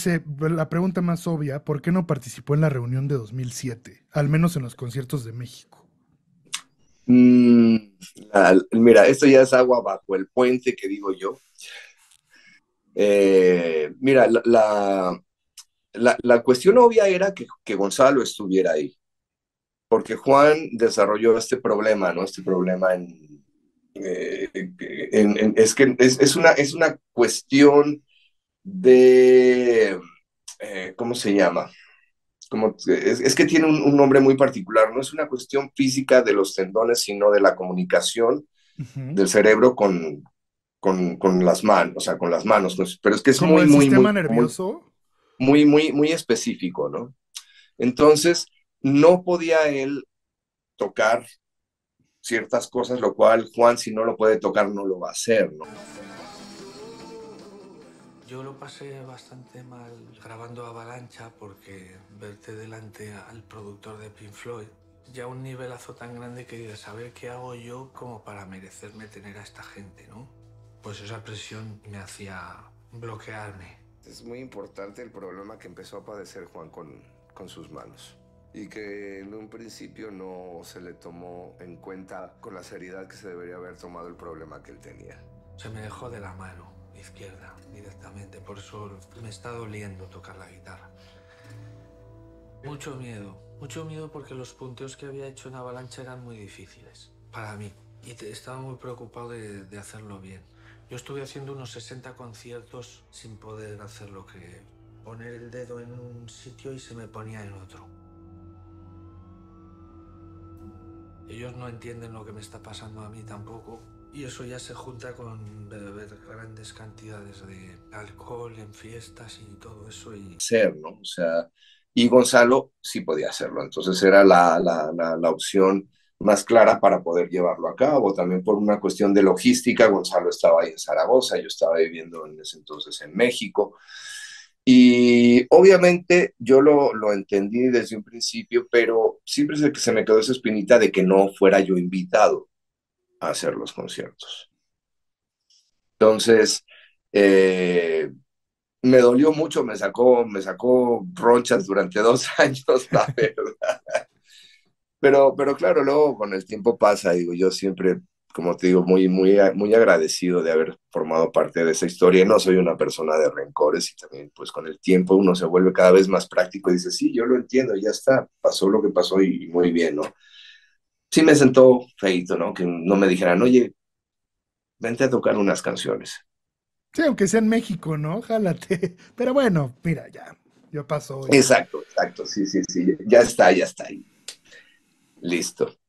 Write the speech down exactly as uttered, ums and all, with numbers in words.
se- la pregunta más obvia, ¿por qué no participó en la reunión de dos mil siete? Al menos en los conciertos de México. Mm, la- mira, esto ya es agua bajo el puente que digo yo. Eh, mira, la, la, la- la cuestión obvia era que, que Gonzalo estuviera ahí, porque Juan desarrolló este problema, ¿no? Este problema en, eh, en- en- es que es, es una, es una cuestión de, eh, ¿cómo se llama? Como, es, es que tiene un, un nombre muy particular, no es una cuestión física de los tendones, sino de la comunicación Ujú. del cerebro con, con, con las manos, o sea, con las manos, pues, pero es que es Como muy, el muy, sistema muy, muy, nervioso. muy, muy, muy específico, ¿no? Entonces, no podía él tocar ciertas cosas, lo cual Juan, si no lo puede tocar, no lo va a hacer, ¿no? Yo lo pasé bastante mal grabando Avalancha porque verte delante al productor de Pink Floyd ya un nivelazo tan grande que dices, a ver qué hago yo como para merecerme tener a esta gente, ¿no? Pues esa presión me hacía bloquearme. Es muy importante el problema que empezó a padecer Juan con, con sus manos y que en un principio no se le tomó en cuenta con la seriedad que se debería haber tomado el problema que él tenía. Se me dejó de la mano izquierda directamente, por eso me está doliendo tocar la guitarra. Mucho miedo, mucho miedo porque los punteos que había hecho en Avalancha eran muy difíciles para mí y te, estaba muy preocupado de, de hacerlo bien. Yo estuve haciendo unos sesenta conciertos sin poder hacer lo que poner el dedo en un sitio y se me ponía en otro. Ellos no entienden lo que me está pasando a mí tampoco. Y eso ya se junta con beber grandes cantidades de alcohol en fiestas y todo eso. Y Hacer, ¿no? O sea, y Gonzalo sí podía hacerlo, entonces era la, la, la, la opción más clara para poder llevarlo a cabo. También por una cuestión de logística, Gonzalo estaba ahí en Zaragoza, yo estaba viviendo en ese entonces en México. Y obviamente yo lo, lo entendí desde un principio, pero siempre se, se me quedó esa espinita de que no fuera yo invitado a hacer los conciertos. Entonces, eh, me dolió mucho, me sacó, me sacó ronchas durante dos años, la verdad. Pero, pero claro, luego con el tiempo pasa, digo, yo siempre, como te digo, muy, muy, muy agradecido de haber formado parte de esa historia. No soy una persona de rencores y también, pues con el tiempo uno se vuelve cada vez más práctico y dice, sí, yo lo entiendo, ya está, pasó lo que pasó y, y muy bien, ¿no? Sí me sentó feito, ¿no? Que no me dijeran, oye, vente a tocar unas canciones. Sí, aunque sea en México, ¿no? Jálate. Pero bueno, mira, ya. Ya pasó y. Exacto, exacto, sí, sí, sí, ya está, ya está ahí. Listo.